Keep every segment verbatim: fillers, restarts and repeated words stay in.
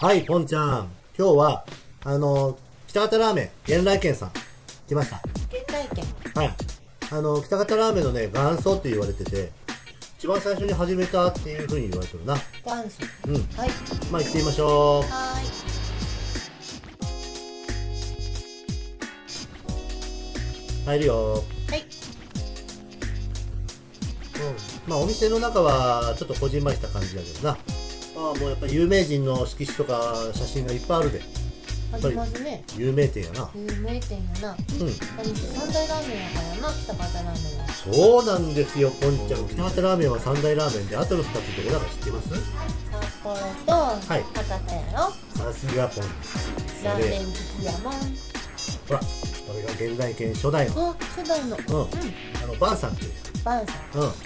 はい、ポンちゃん。今日は、あの、北方ラーメン、源来軒さん、来ました。 源来軒。 はい。あの、北方ラーメンのね、元祖って言われてて、一番最初に始めたっていう風に言われてるな。 元祖。 うん。 はい。 まあ、行ってみましょう。 はーい。入るよ。 はい。 うん。まあ、お店の中は、ちょっとこじんまりした感じだけどな。まあ、もうやっぱ有名人の色紙とか写真がいっぱいあるで。 ありますね。 有名店やな。 有名店やな。 うん。 何せ三大ラーメンやからな、北方ラーメンは。 そうなんですよ、ポンちゃん。北方ラーメンは三大ラーメンで、あとの二つどこだか知ってます？ 札幌と博多やろ。 さすがポン。 ラーメン好きやもん。 ほら、これが源来軒初代の。 あ、初代の。 うん。あの、バンさんっていう。 バンさん。 うん。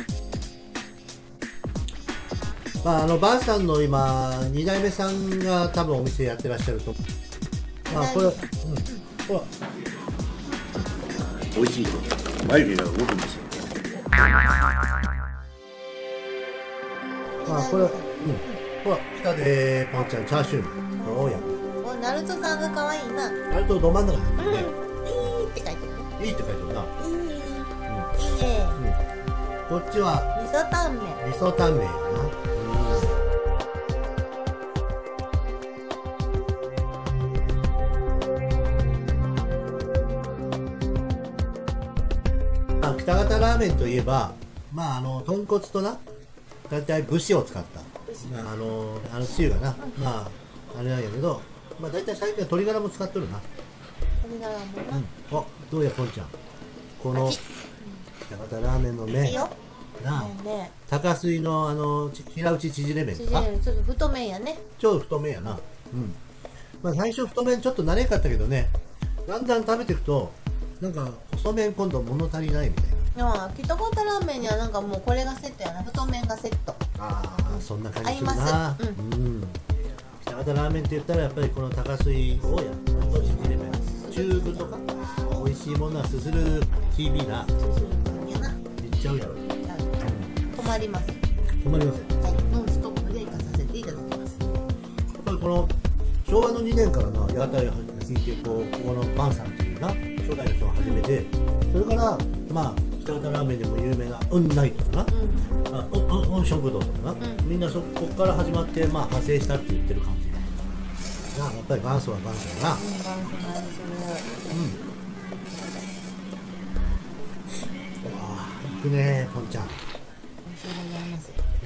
まあ、あの、バンさんの今、二代目さんが多分お店やってらっしゃると思う。まあ、これ、うん。ほら。 美味しいと眉毛が動くんですよ。 まあ、これ、うん。ほら、下で、ポンちゃん、チャーシュー。どうや。 お、ナルトさんが可愛いな。 ナルトど真ん中に入ってるね。 いいって書いてる。 いいって書いてるな。 いい。 うん。 いいね。 うん。こっちは、 味噌タンメン。 味噌タンメンやな。北方ラーメンといえば、まあ、あの豚骨とな、大体節を使った、まあ、あのあのつゆがな、まあ、あれなんやけど、まあ、大体最近は鶏ガラも使っとるな。 鶏ガラもな。 うん、お、どうや、ポンちゃん。この北方ラーメンの麺、なあ、 ね、 高水のあの平打ち縮れ麺とか、 ちょっと太麺やね。 超太麺やな。うん。まあ、最初太麺ちょっと慣れんかったけどね、だんだん食べていくと、なんか細麺今度物足りないみたいな。 ああ、北方ラーメンにはなんかもうこれがセットやな。太麺がセット。 ああ、そんな感じするな。 合います。 うん。北方ラーメンって言ったらやっぱりこの高水をやっと縮れ麺。中太とか美味しいものはすする ティービー な。 すするんやな。 言っちゃうやろ。 止まります。 止まりません。 はい、ノンストップで行かさせていただきます。 やっぱりこの昭和のにねんからな、屋台を引いてこうここのバンさんっていうな初代の人が始めて、それからまあ北方ラーメンでも有名なうんないとかな、 うん、 あうんうんうん食堂とかな、 うん、 みんなそこから始まってまあ派生したって言ってる感じな。やっぱり元祖は元祖やな。 うん、バンスの味する。 うん。ああ、いくねポンちゃん。 美味しいございます。 うん。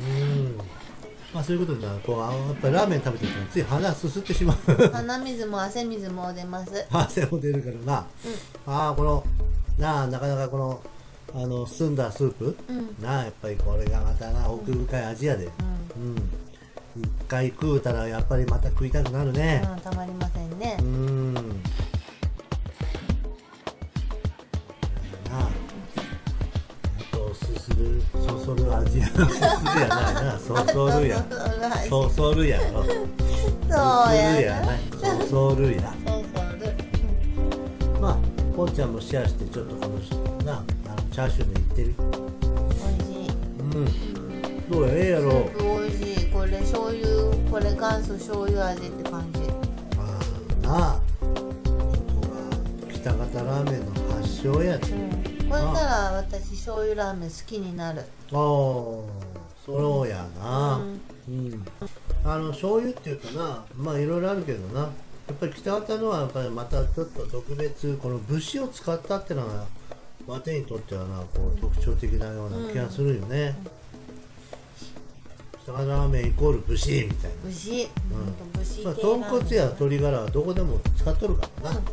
まあそういうことでな、こうあのやっぱりラーメン食べてるとつい鼻すすってしまう。 鼻水も汗水も出ます。 汗も出るからな。 うん、 ああこのなあなかなかこのあの澄んだスープ、 うん、 なあやっぱりこれがまたな奥深い味やで。うん。一回食うたらやっぱりまた食いたくなるね。 うん、たまりませんね。 うん。なあ。あとすするそそる味や。すするやないな。そそるや。そそるやろ。 そうややな。 ない。そそるや。 そうそうる。 まあポンちゃんもシェアしてちょっとこのなあのチャーシューもいってる。 美味しい。 うん。どうやええやろ。 スープ美味しい。これ醤油、これ元祖醤油味って感じ。 ああなあ。ここが北方ラーメンの発祥やで。 うん、これなら私醤油ラーメン好きになる。 ああ、そうやな。うん。うん、あの醤油っていうかな、まあいろいろあるけどな。やっぱり北方のはやっぱりまたちょっと特別、この節を使ったってのが和手にとってはな、こう特徴的なような気がするよね。うん、北方ラーメンイコール節みたいな。 節、うん、節。 まあ豚骨や鶏ガラはどこでも使っとるからな。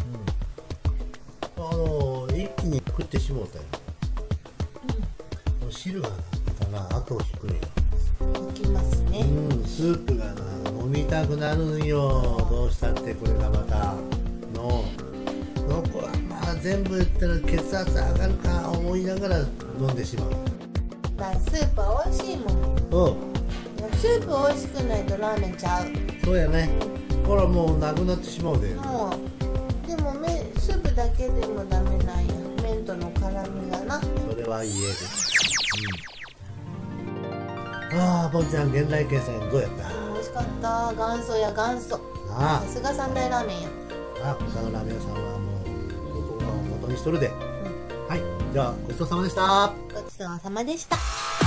うん、あの一気に食ってしもうたよ。うん、汁がな後を引くんよ。 引きますね。 うん、スープがな飲みたくなるんよ。どうしたってこれがまたのここはまあ全部言ったら血圧上がるか思いながら飲んでしまう。 だからスープは美味しいもん。 うん。 スープ美味しくないとラーメンちゃう。 そうやね。ほらもうなくなってしまうで。 もうでも麺スープだけでもダメなんや。麺との絡みがな。 それは言える。うん。ああ、ポンちゃん、源来軒さんどうやった？ 美味しかった元祖や元祖。 あさすが三大ラーメンや。 ああ他のラーメン屋さんはもうここを元にしとるで、はい、じゃあごちそうさまでした。 ごちそうさまでした。